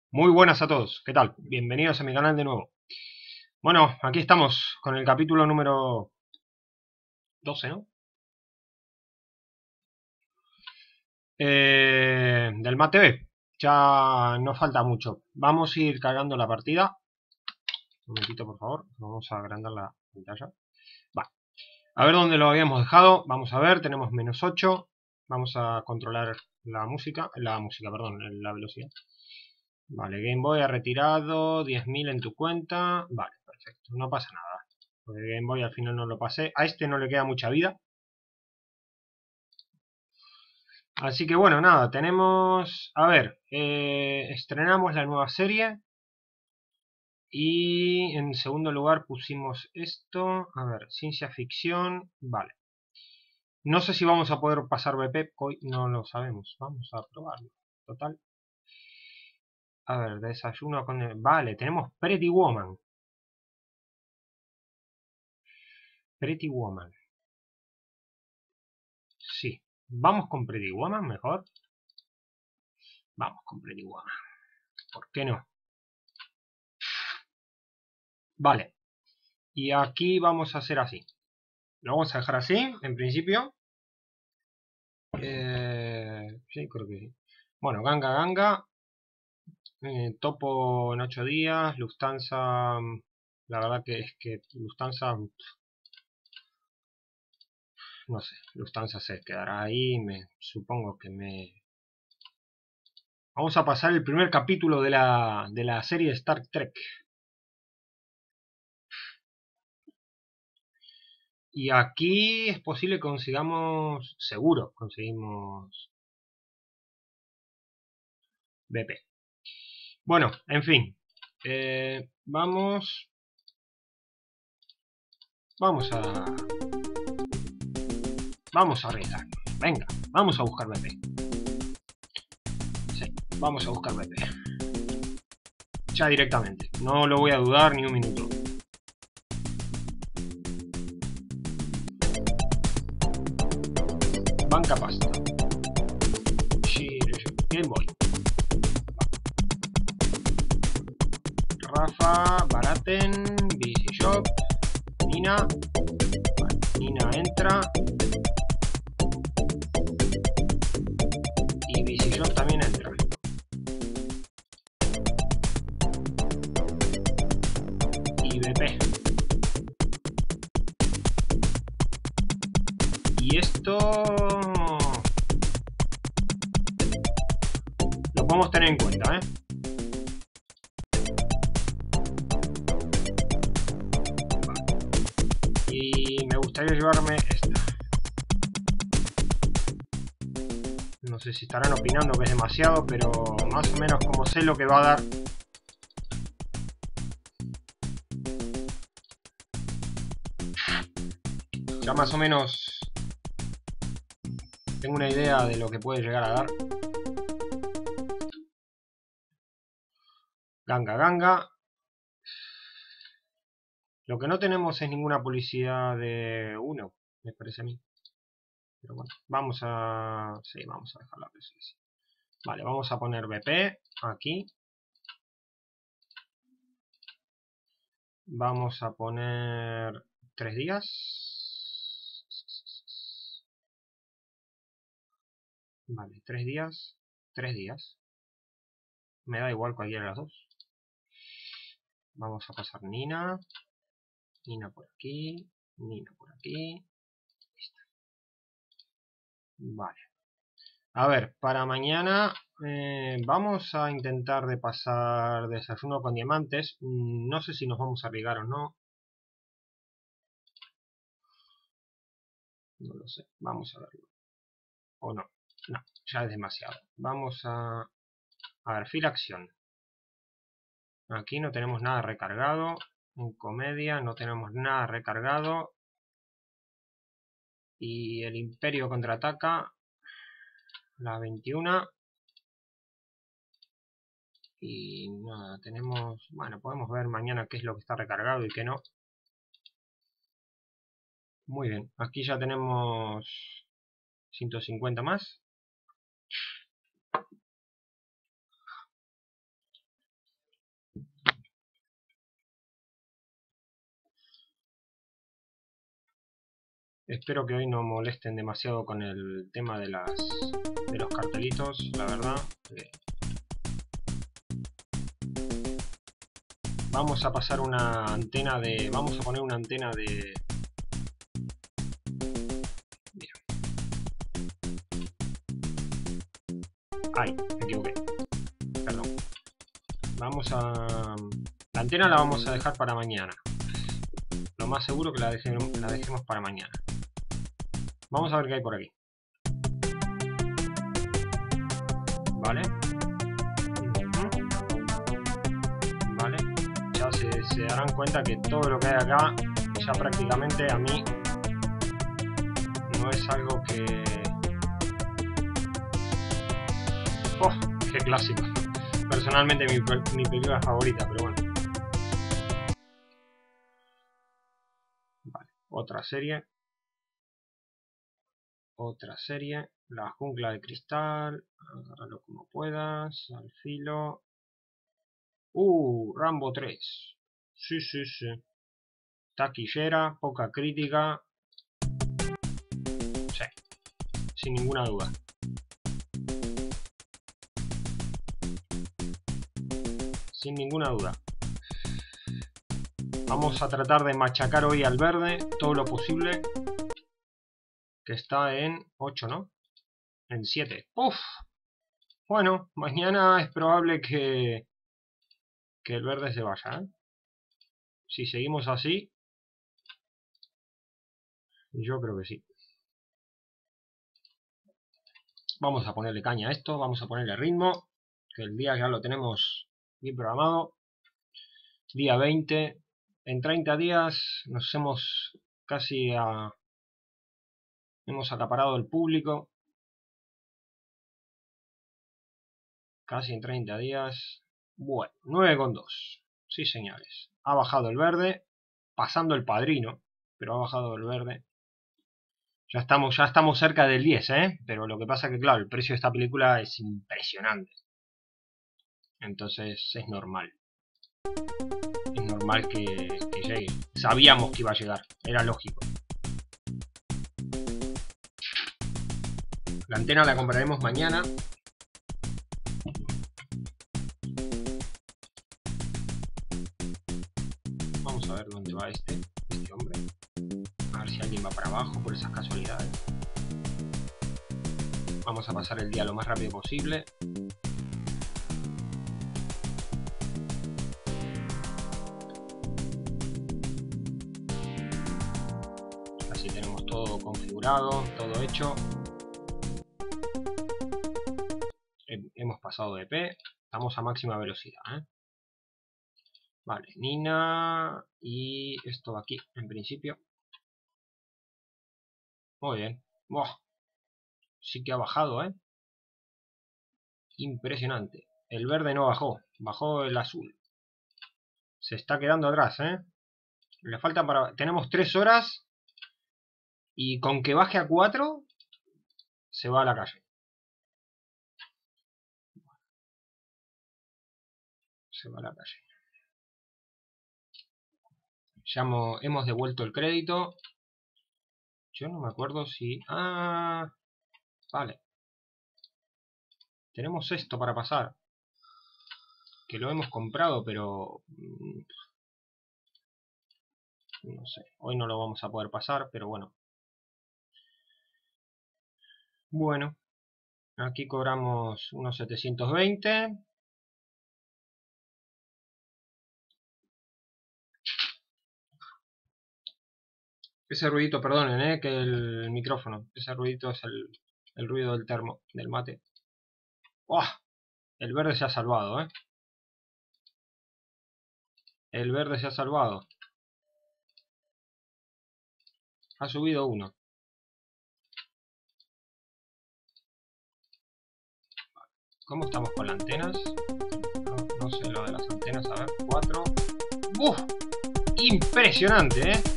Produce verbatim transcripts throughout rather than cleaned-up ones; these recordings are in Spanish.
Muy buenas a todos, ¿qué tal? Bienvenidos a mi canal de nuevo. Bueno, aquí estamos con el capítulo número doce, ¿no? Eh, del Mat T V. Ya no falta mucho. Vamos a ir cargando la partida. Un momentito, por favor. Vamos a agrandar la pantalla. Vale. A ver dónde lo habíamos dejado. Vamos a ver, tenemos menos ocho. Vamos a controlar la música. La música, perdón, la velocidad. Vale, Game Boy ha retirado diez mil en tu cuenta. Vale, perfecto, no pasa nada. Porque Game Boy al final no lo pasé. A este no le queda mucha vida. Así que bueno, nada, tenemos... A ver, eh, estrenamos la nueva serie. Y en segundo lugar pusimos esto. A ver, ciencia ficción. Vale. No sé si vamos a poder pasar B P. Hoy no lo sabemos. Vamos a probarlo. Total. A ver, desayuno con... el- Vale, tenemos Pretty Woman. Pretty Woman. Sí. Vamos con Pretty Woman mejor. Vamos con Pretty Woman. ¿Por qué no? Vale. Y aquí vamos a hacer así. Lo vamos a dejar así, en principio. Eh, sí, creo que sí. Bueno, Ganga Ganga. eh, Topo en ocho días. Lufthansa. mm, La verdad que es que Lufthansa. mm, No sé. Lufthansa se quedará ahí. Me, supongo que me. Vamos a pasar el primer capítulo de la, de la serie Star Trek. Y aquí es posible que consigamos. Seguro conseguimos B P. Bueno, en fin. eh, vamos. Vamos a. Vamos a arriesgar. Venga, vamos a buscar B P. Sí, vamos a buscar B P. Ya directamente. No lo voy a dudar ni un minuto. Banca pasta. Game Boy. Rafa, Baraten, B C Shop, Nina. Vale, Nina entra. Y B C Shop también entra. Y B P. Y esto lo podemos tener en cuenta, ¿eh? Vale. Y me gustaría llevarme esta. No sé si estarán opinando que es demasiado, pero más o menos como sé lo que va a dar. Ya más o menos tengo una idea de lo que puede llegar a dar. Ganga Ganga. Lo que no tenemos es ninguna publicidad de uno, me parece a mí. Pero bueno, vamos a... Sí, vamos a dejar la presencia. Vale, vamos a poner B P aquí. Vamos a poner tres días. Vale, tres días. Tres días. Me da igual cualquiera de las dos. Vamos a pasar Nina. Nina por aquí. Nina por aquí. Listo. Vale. A ver, para mañana eh, vamos a intentar de pasar desayuno con diamantes. Mm, No sé si nos vamos a arriesgar o no. No lo sé. Vamos a verlo. O no. No, ya es demasiado. Vamos a... A ver, fila acción. Aquí no tenemos nada recargado. En comedia no tenemos nada recargado. Y el Imperio contraataca. La veintiuna. Y nada, tenemos... Bueno, podemos ver mañana qué es lo que está recargado y qué no. Muy bien, aquí ya tenemos ciento cincuenta más. Espero que hoy no molesten demasiado con el tema de las de los cartelitos, la verdad. Eh, vamos a pasar una antena de... Vamos a poner una antena de... Mira. Ay, me equivoqué. Perdón. Vamos a... La antena la vamos a dejar para mañana. Lo más seguro que la dejemos, la dejemos para mañana. Vamos a ver qué hay por aquí. Vale. Vale. Ya se, se darán cuenta que todo lo que hay acá, ya prácticamente a mí, no es algo que... ¡Oh! ¡Qué clásico! Personalmente mi, mi película favorita, pero bueno. Vale. Otra serie. Otra serie, La jungla de cristal, agárralo como puedas, al filo. Uh, Rambo tres. Sí, sí, sí. Taquillera, poca crítica. Sí, sin ninguna duda. Sin ninguna duda. Vamos a tratar de machacar hoy al verde todo lo posible. Que está en ocho, ¿no? En siete. ¡Uf! Bueno, mañana es probable que, que el verde se vaya, ¿eh? Si seguimos así, yo creo que sí. Vamos a ponerle caña a esto, vamos a ponerle ritmo, que el día ya lo tenemos bien programado. Día veinte. En treinta días nos hemos casi a... hemos acaparado el público. Casi en treinta días. Bueno, nueve coma dos. Sí, señores. Ha bajado el verde. Pasando el padrino. Pero ha bajado el verde. Ya estamos, ya estamos cerca del diez, ¿eh? Pero lo que pasa que, claro, el precio de esta película es impresionante. Entonces es normal. Es normal que, que llegue. Sabíamos que iba a llegar. Era lógico. La antena la compraremos mañana. Vamos a ver dónde va este, este hombre. A ver si alguien va para abajo por esas casualidades. Vamos a pasar el día lo más rápido posible. Así tenemos todo configurado, todo hecho. Hemos pasado de P. Estamos a máxima velocidad, ¿eh? Vale, Nina y esto va aquí, en principio. Muy bien. ¡Buah! Sí que ha bajado, ¿eh? Impresionante. El verde no bajó, bajó el azul. Se está quedando atrás, ¿eh? Le falta para... Tenemos tres horas y con que baje a cuatro se va a la calle. Se va a la calle. Ya hemos, hemos devuelto el crédito. Yo no me acuerdo si... Ah, vale. Tenemos esto para pasar. Que lo hemos comprado, pero... No sé. Hoy no lo vamos a poder pasar, pero bueno. Bueno. Aquí cobramos unos setecientos veinte. Ese ruidito, perdonen, eh, que el micrófono. Ese ruidito es el, el ruido del termo, del mate. ¡Oh! El verde se ha salvado, eh. El verde se ha salvado. Ha subido uno. ¿Cómo estamos con las antenas? No, no sé lo de las antenas. A ver, cuatro. ¡Uf! Impresionante, eh.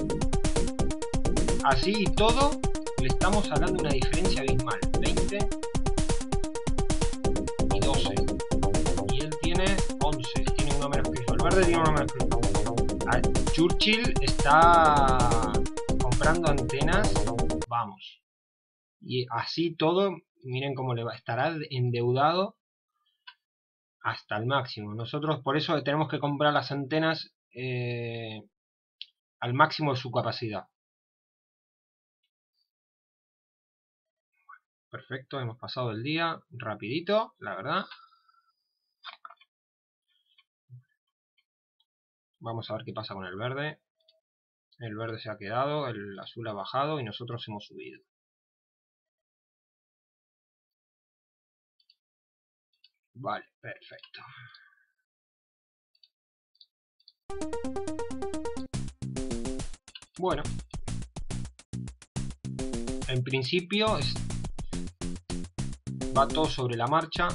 Así y todo, le estamos hablando de una diferencia abismal. veinte y doce. Y él tiene once. Tiene uno menos que yo. El verde tiene uno menos que yo. Churchill está con comprando antenas, vamos. Y así todo, miren cómo le va, estará endeudado hasta el máximo. Nosotros por eso tenemos que comprar las antenas eh, al máximo de su capacidad. Perfecto, hemos pasado el día rapidito, la verdad. Vamos a ver qué pasa con el verde. El verde se ha quedado, el azul ha bajado y nosotros hemos subido. Vale, perfecto. Bueno. En principio es... va todo sobre la marcha.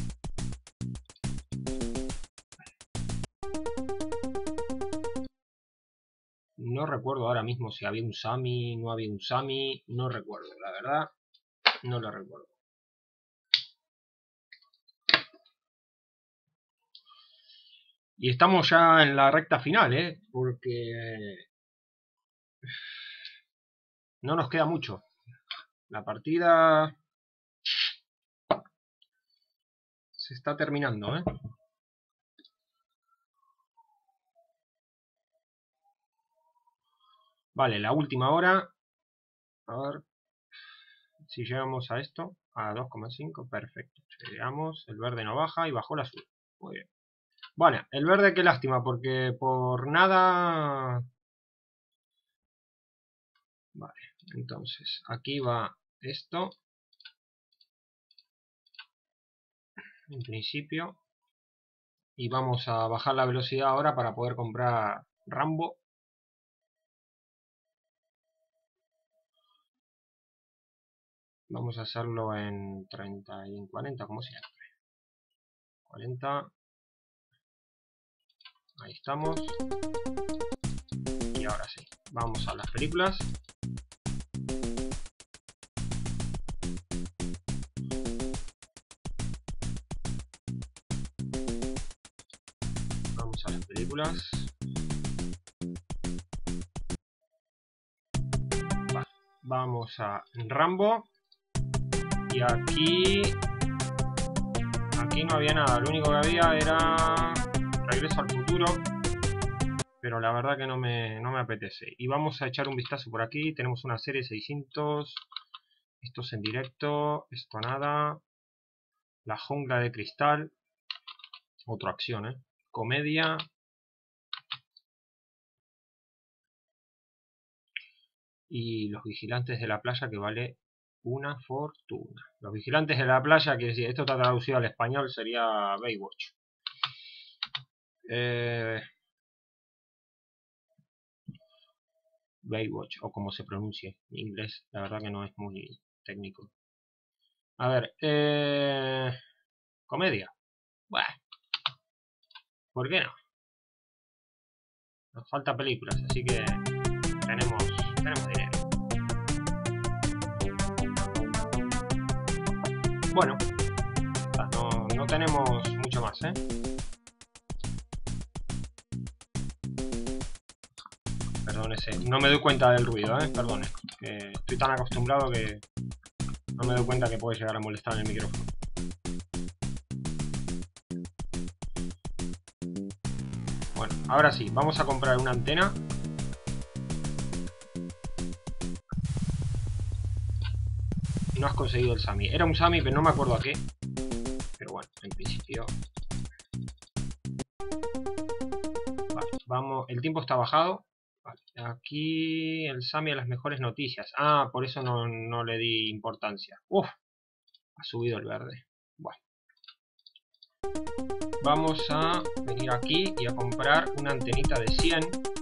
No recuerdo ahora mismo si había un Sami, no había un Sami, no recuerdo, la verdad, no lo recuerdo. Y estamos ya en la recta final, ¿eh? Porque no nos queda mucho. La partida se está terminando, ¿eh? Vale, la última hora. A ver si llegamos a esto. A dos coma cinco, perfecto. Llegamos, el verde no baja y bajó el azul. Muy bien. Vale, el verde qué lástima, porque por nada... Vale, entonces aquí va esto. En principio. Y vamos a bajar la velocidad ahora para poder comprar Rambo. Vamos a hacerlo en treinta y en cuarenta, como siempre. cuarenta. Ahí estamos. Y ahora sí, vamos a las películas. Vamos a las películas. Vale, vamos a Rambo. Y aquí... Aquí no había nada, lo único que había era Regreso al Futuro, pero la verdad que no me, no me apetece. Y vamos a echar un vistazo por aquí, tenemos una serie seiscientos, esto es en directo, esto nada, La Jungla de Cristal, otra acción, ¿eh? Comedia, y Los Vigilantes de la Playa, que vale una fortuna. Los Vigilantes de la Playa, que si esto está traducido al español sería Baywatch. Eh, Baywatch, o como se pronuncie en inglés, la verdad que no es muy técnico. A ver, eh, comedia. Bueno, ¿por qué no? Nos falta películas, así que tenemos, tenemos dinero. Bueno, no, no tenemos mucho más, ¿eh? Perdónese, no me doy cuenta del ruido, ¿eh? Perdone, que estoy tan acostumbrado que no me doy cuenta que puede llegar a molestar en el micrófono. Bueno, ahora sí, vamos a comprar una antena. No has conseguido el Sami. Era un Sami, pero no me acuerdo a qué. Pero bueno, en principio... Vale, vamos... El tiempo está bajado. Vale, aquí el Sami a las mejores noticias. Ah, por eso no, no le di importancia. Uf, ha subido el verde. Bueno. Vamos a venir aquí y a comprar una antenita de cien.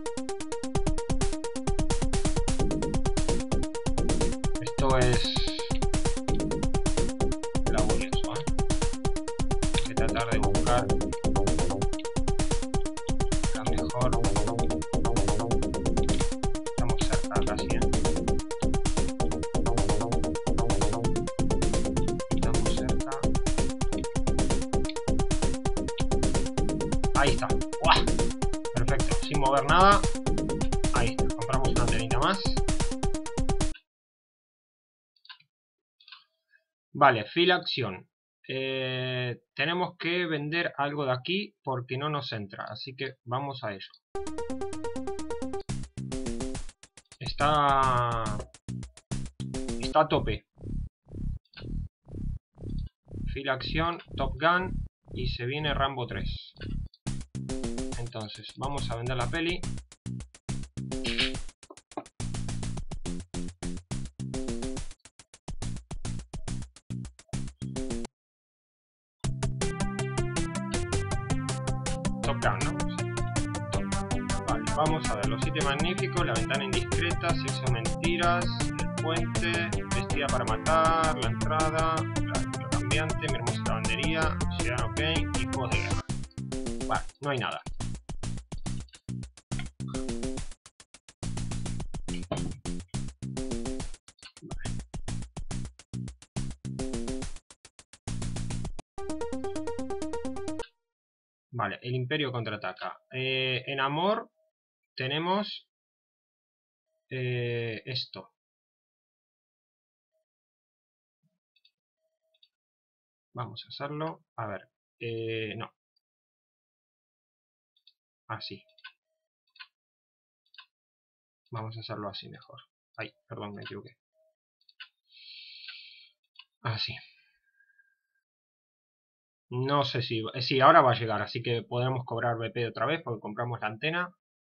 Esto es... tratar de buscar la mejor. Estamos cerca casi, ¿eh? Estamos cerca. Ahí está. ¡Uah! Perfecto, sin mover nada. Ahí está, compramos una antenita más. Vale, fila acción. Eh, tenemos que vender algo de aquí porque no nos entra, así que vamos a eso. Está, está a tope. Fila acción, Top Gun y se viene Rambo tres. Entonces, vamos a vender la peli. Top Gun, ¿no? Top Gun. Vale, vamos a ver. Los siete magníficos, la ventana indiscreta, sexo mentiras, el puente, vestida para matar, la entrada, la cambiante, mi hermosa lavandería, ciudadano Kane y juegos de guerra. Vale, no hay nada. Vale, el Imperio contraataca. Eh, en amor tenemos eh, esto. Vamos a hacerlo. A ver. Eh, no. Así. Vamos a hacerlo así mejor. Ay, perdón, me equivoqué. Así. No sé si... Eh, sí, ahora va a llegar, así que podremos cobrar B P otra vez porque compramos la antena.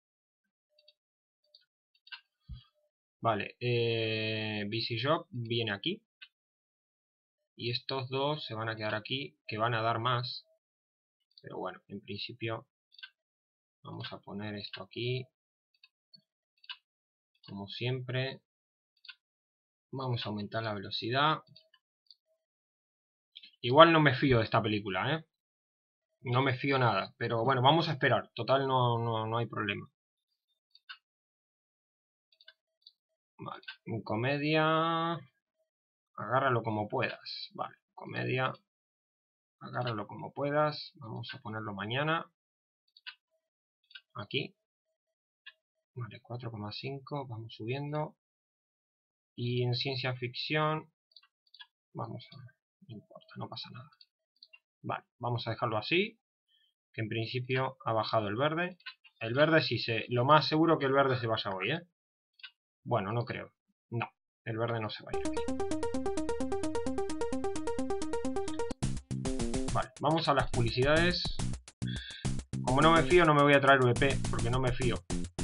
Vale. Eh, B C Job viene aquí. Y estos dos se van a quedar aquí, que van a dar más. Pero bueno, en principio vamos a poner esto aquí. Como siempre. Vamos a aumentar la velocidad. Igual no me fío de esta película, ¿eh? No me fío nada. Pero bueno, vamos a esperar. Total, no, no, no hay problema. Vale. Comedia. Agárralo como puedas. Vale. Comedia. Agárralo como puedas. Vamos a ponerlo mañana. Aquí. Vale, cuatro coma cinco. Vamos subiendo. Y en ciencia ficción. Vamos a ver. No importa, no pasa nada. Vale, vamos a dejarlo así. Que en principio ha bajado el verde. El verde sí se... Lo más seguro que el verde se vaya hoy, ¿eh? Bueno, no creo. No, el verde no se va a ir aquí. Vale, vamos a las publicidades. Como no me fío, no me voy a traer V P, porque no me fío.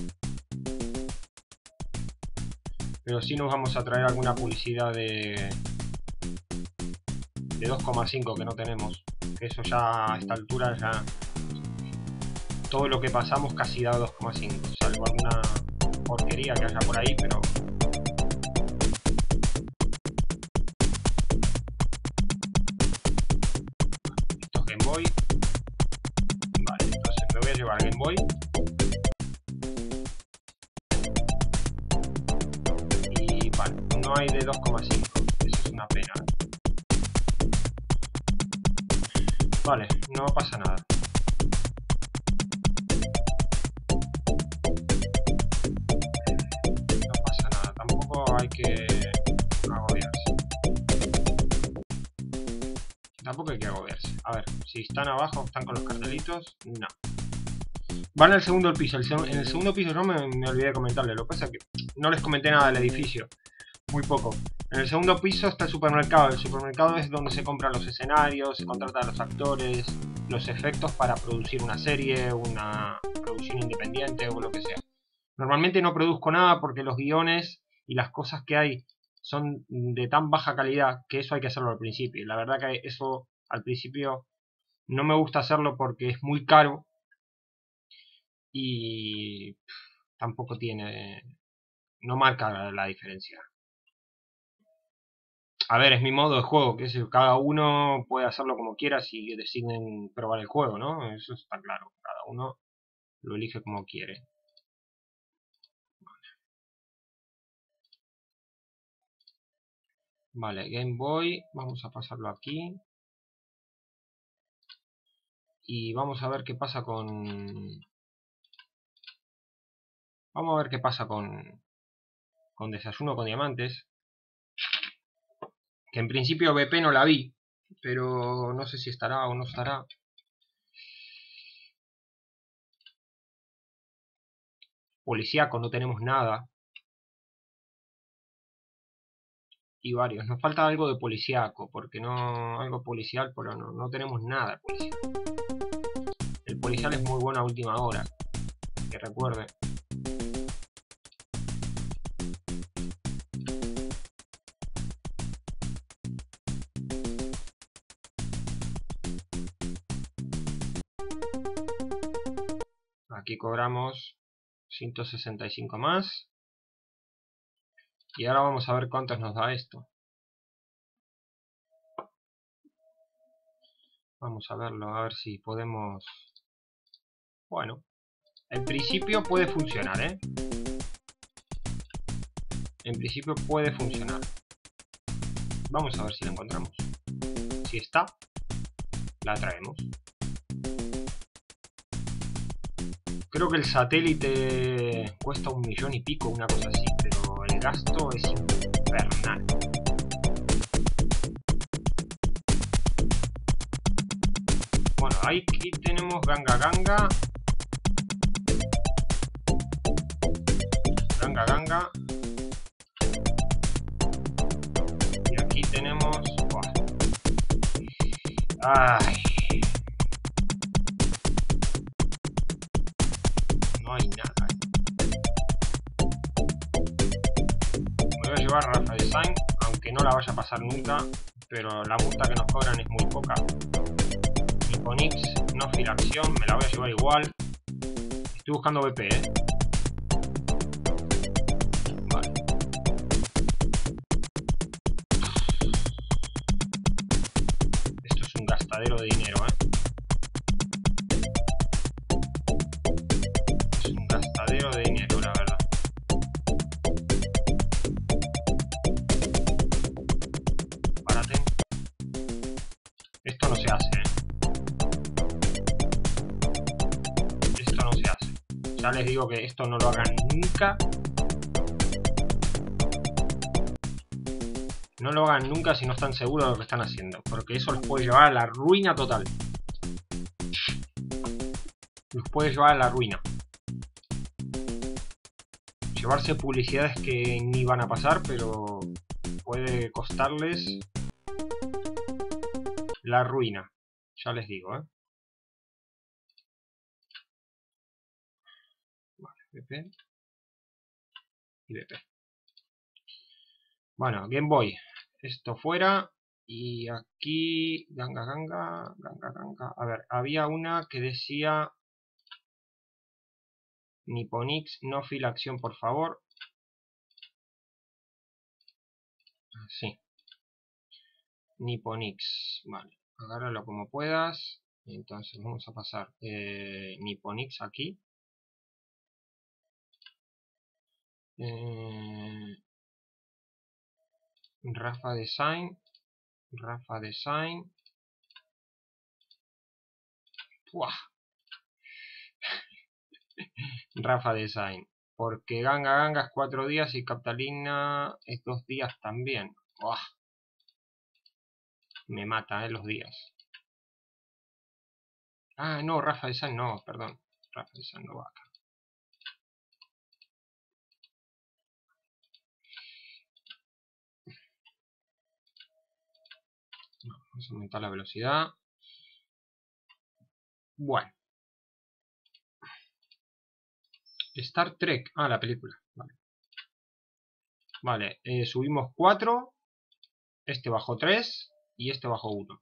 Pero sí nos vamos a traer alguna publicidad de... de dos coma cinco que no tenemos. Que eso ya a esta altura ya... Todo lo que pasamos casi da dos coma cinco. Salvo alguna porquería que haya por ahí, pero... Esto es Game Boy. Vale, entonces me voy a llevar Game Boy. Y vale, no hay de dos coma cinco. Eso es una pena. Vale, no pasa nada. No pasa nada, tampoco hay que agobiarse. Tampoco hay que agobiarse. A ver, si están abajo, están con los cartelitos. No. Van al segundo piso. El seg en el segundo piso yo me, me olvidé de comentarle. Lo que pasa es que no les comenté nada del edificio. Muy poco. En el segundo piso está el supermercado. El supermercado es donde se compran los escenarios, se contratan a los actores, los efectos para producir una serie, una producción independiente o lo que sea. Normalmente no produzco nada porque los guiones y las cosas que hay son de tan baja calidad que eso hay que hacerlo al principio. La verdad que eso al principio no me gusta hacerlo porque es muy caro y tampoco tiene... no marca la diferencia. A ver, es mi modo de juego, que es cada uno puede hacerlo como quiera si deciden probar el juego, ¿no? Eso está claro, cada uno lo elige como quiere. Vale, Game Boy, vamos a pasarlo aquí. Y vamos a ver qué pasa con... Vamos a ver qué pasa con... con Desayuno con Diamantes. Que en principio B P no la vi, pero no sé si estará o no estará. Policíaco no tenemos nada. Y varios. Nos falta algo de policíaco, porque no... algo policial, pero no, no tenemos nada de policial. El policial es muy bueno a última hora, que recuerde. Aquí cobramos ciento sesenta y cinco más. Y ahora vamos a ver cuántos nos da esto. Vamos a verlo, a ver si podemos... Bueno, en principio puede funcionar, ¿eh? En principio puede funcionar. Vamos a ver si la encontramos. Si está, la traemos. Creo que el satélite cuesta un millón y pico, una cosa así, pero el gasto es infernal. Bueno, aquí tenemos Ganga Ganga. Ganga Ganga. Y aquí tenemos... Buah. Ay. No hay nada. Me voy a llevar Rafa Design, aunque no la vaya a pasar nunca, pero la multa que nos cobran es muy poca. Niponix, no filación, me la voy a llevar igual. Estoy buscando B P, eh. Vale. Esto es un gastadero de dinero, eh. Es un gastadero de dinero, la verdad. Párate. Esto no se hace, eh. Esto no se hace. Ya les digo que esto no lo hagan nunca. No lo hagan nunca si no están seguros de lo que están haciendo, porque eso los puede llevar a la ruina total. Los puede llevar a la ruina. Llevarse publicidades que ni van a pasar, pero puede costarles la ruina. Ya les digo, ¿eh? Vale, B P. Y B P. Bueno, Game Boy. Esto fuera. Y aquí... Ganga, ganga, ganga, ganga. A ver, había una que decía... Niponix, no filación, por favor. Sí. Niponix. Vale. Agárralo como puedas. Entonces vamos a pasar eh, Niponix aquí. Eh, Rafa Design. Rafa Design. ¡Puah! Rafa Design. Porque Ganga Ganga es cuatro días y Captalina es dos días también. ¡Uah! Me mata, eh, los días. Ah, no, Rafa Design no, perdón. Rafa Design no va acá. No, vamos a aumentar la velocidad. Bueno. Star Trek. Ah, la película. Vale. Vale, eh, subimos cuatro. Este bajó tres. Y este bajó uno.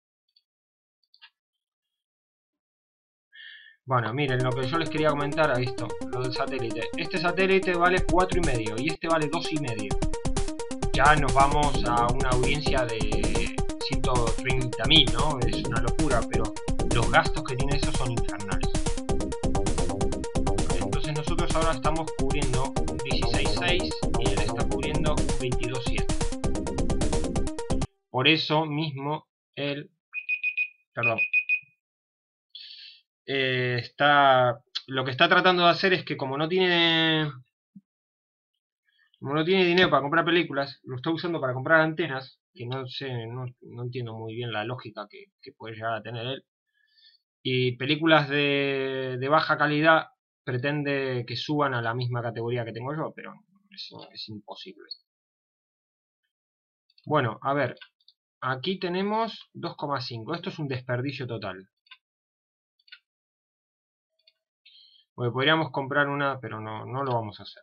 Bueno, miren, lo que yo les quería comentar a esto, lo del satélite. Este satélite vale cuatro y medio y este vale dos y medio. Ya nos vamos a una audiencia de ciento treinta mil, ¿no? Es una locura, pero los gastos que tiene eso son infernales. Entonces nosotros ahora estamos cubriendo un dieciséis seis y él está cubriendo un veintidós siete. Por eso mismo él... Perdón. Eh, está... Lo que está tratando de hacer es que como no tiene... Como no tiene dinero para comprar películas, lo está usando para comprar antenas. que no sé, no, no entiendo muy bien la lógica que, que puede llegar a tener él. Y películas de, de baja calidad pretende que suban a la misma categoría que tengo yo, pero es, es imposible. Bueno, a ver, aquí tenemos dos coma cinco, esto es un desperdicio total. Porque podríamos comprar una, pero no, no lo vamos a hacer.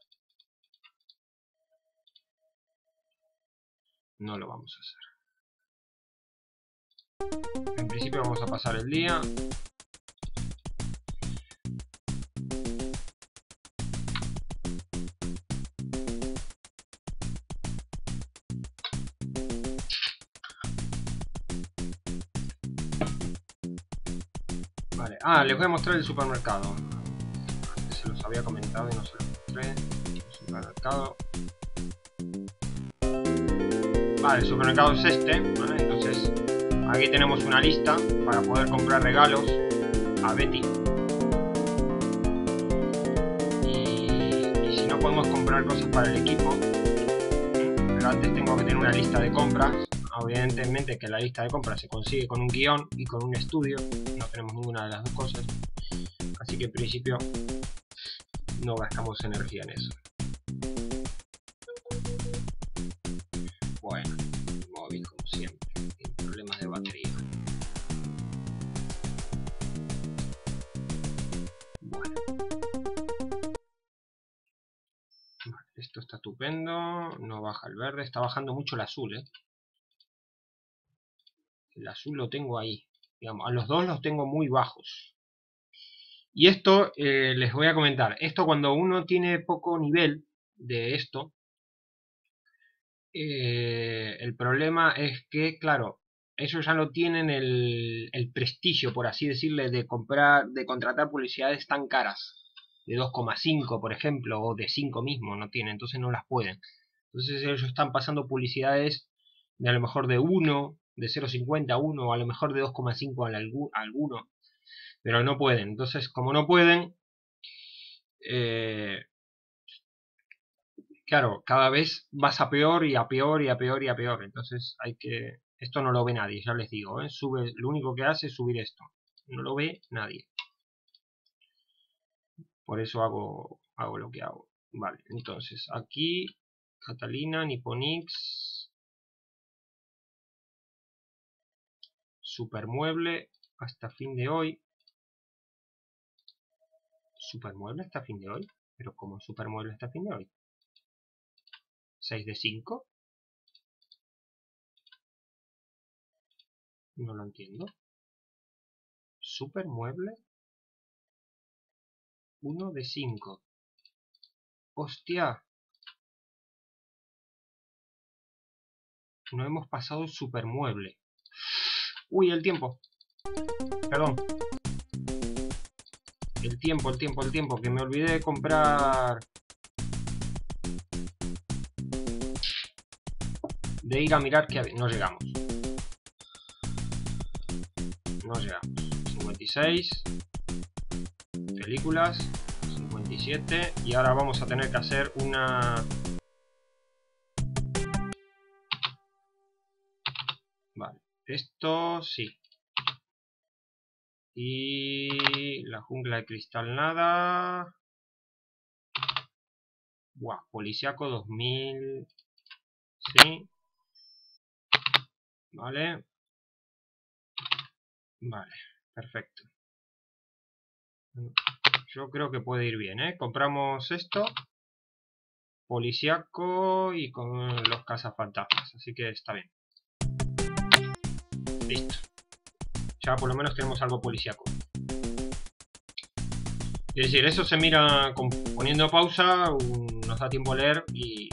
No lo vamos a hacer. En principio vamos a pasar el día. Vale. Ah, les voy a mostrar el supermercado. Antes se los había comentado y no se los mostré. El supermercado. Vale, el supermercado es este, ¿vale? Entonces, aquí tenemos una lista para poder comprar regalos a Betty. Y, y si no podemos comprar cosas para el equipo, pero antes tengo que tener una lista de compras. Evidentemente que la lista de compras se consigue con un guión y con un estudio. No tenemos ninguna de las dos cosas. Así que en principio no gastamos energía en eso. Bueno, el móvil como siempre, tiene problemas de batería. Bueno. Vale, esto está estupendo, no baja el verde, está bajando mucho el azul, ¿eh? El azul lo tengo ahí, digamos, a los dos los tengo muy bajos. Y esto, eh, les voy a comentar, esto cuando uno tiene poco nivel de esto, eh, el problema es que, claro, ellos ya no tienen el, el prestigio, por así decirle, de comprar, de contratar publicidades tan caras, de dos coma cinco por ejemplo, o de cinco mismo, no tienen, entonces no las pueden. Entonces ellos están pasando publicidades de a lo mejor de uno, de cero coma cincuenta a uno, o a lo mejor de dos coma cinco a alguno, pero no pueden. Entonces, como no pueden, eh, claro, cada vez vas a peor y a peor y a peor y a peor. Entonces hay que... Esto no lo ve nadie, ya les digo, ¿eh? Sube, lo único que hace es subir esto. No lo ve nadie. Por eso hago, hago lo que hago. Vale, entonces aquí Catalina, Niponix, Supermueble hasta fin de hoy. ¿Supermueble hasta fin de hoy? ¿Pero cómo Supermueble hasta fin de hoy? ¿seis de cinco? No lo entiendo. Supermueble uno de cinco. ¡Hostia! No hemos pasado Supermueble. ¡Uy, el tiempo! Perdón. El tiempo, el tiempo, el tiempo. Que me olvidé de comprar... De ir a mirar que no llegamos. No llegamos. cincuenta y seis. Películas. cincuenta y siete. Y ahora vamos a tener que hacer una... Vale. Esto sí. Y la jungla de cristal nada. Buah, Policiaco dos mil. Sí. Vale. Vale, perfecto. Yo creo que puede ir bien, ¿eh? Compramos esto. Policiaco y con los cazafantasmas. Así que está bien. Listo. Ya por lo menos tenemos algo policiaco. Es decir, eso se mira con, poniendo pausa, un, nos da tiempo a leer y...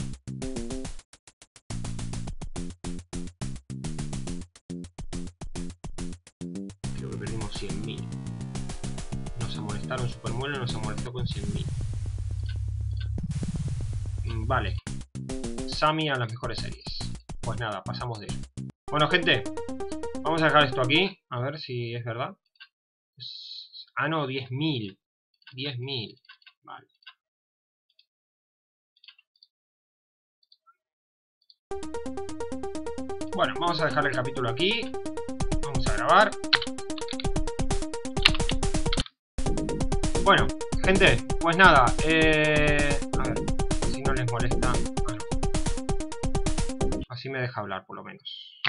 Creo que perdimos cien mil. Nos amonestaron Supermueble, nos amonestó con cien mil. Vale. Sammy a las mejores series. Pues nada, pasamos de eso. Bueno, gente, vamos a dejar esto aquí. A ver si es verdad. Ah, no, diez mil. diez mil. Vale. Bueno, vamos a dejar el capítulo aquí. Vamos a grabar. Bueno, gente, pues nada. Eh, a ver, si no les molesta. Bueno, así me deja hablar, por lo menos.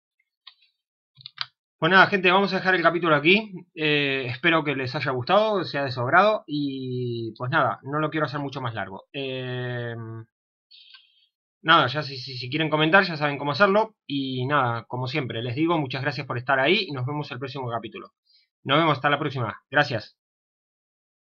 Pues nada, gente, vamos a dejar el capítulo aquí. Eh, espero que les haya gustado, sea de su agrado. Y pues nada, no lo quiero hacer mucho más largo. Eh, nada, ya si, si, si quieren comentar, ya saben cómo hacerlo. Y nada, como siempre, les digo, muchas gracias por estar ahí y nos vemos el próximo capítulo. Nos vemos hasta la próxima. Gracias.